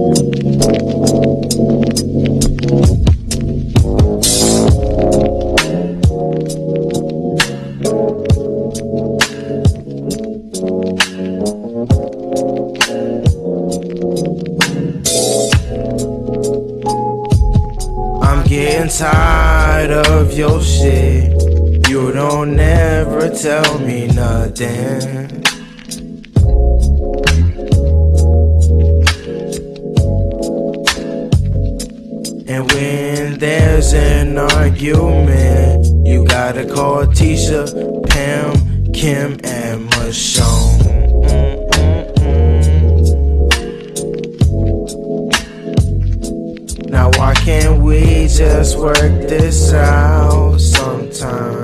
I'm getting tired of your shit. You don't ever tell me nothing. And when there's an argument, you gotta call Tisha, Pam, Kim, and Michonne. Now why can't we just work this out sometimes?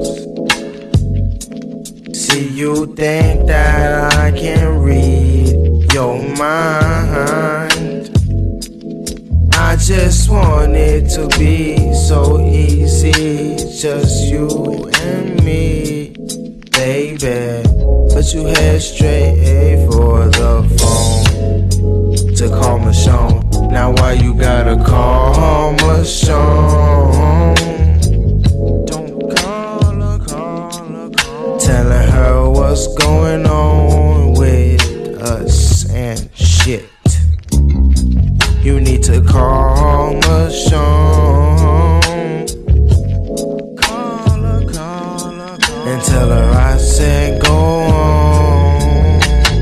See, you think that I can read your mind. I just want it to be so easy, just you and me, baby. But you head straight for the phone to call Michonne. Now why you gotta call Michonne? Don't call her, telling her what's going on with us and shit. You need to call Michonne. Call her, and tell her I said go on.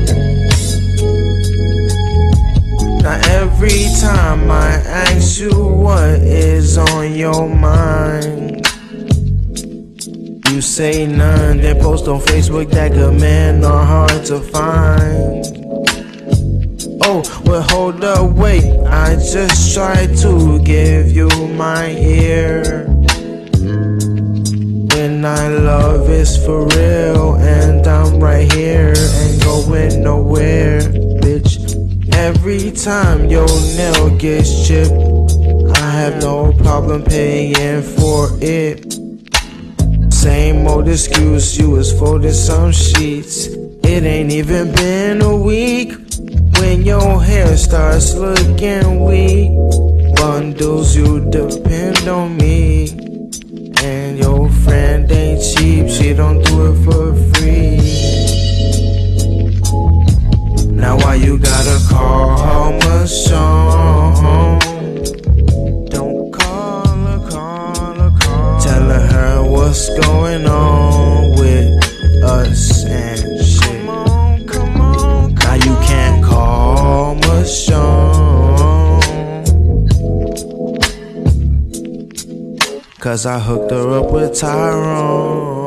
Now every time I ask you what is on your mind, you say none, then post on Facebook that good men are hard to find. Oh, well hold up, wait, I just tried to give you my ear. When I love is for real, and I'm right here, ain't going nowhere, bitch. Every time your nail gets chipped, I have no problem paying for it. Same old excuse, you was folding some sheets. It ain't even been a week when your hair starts looking weak. Bundles, you depend on me, and your friend ain't cheap, she don't do it for free. Now why you gotta call Michonne? Don't call her, telling her what's going on with us and shit. Come on, now you can't call Michonne, 'cause I hooked her up with Tyrone.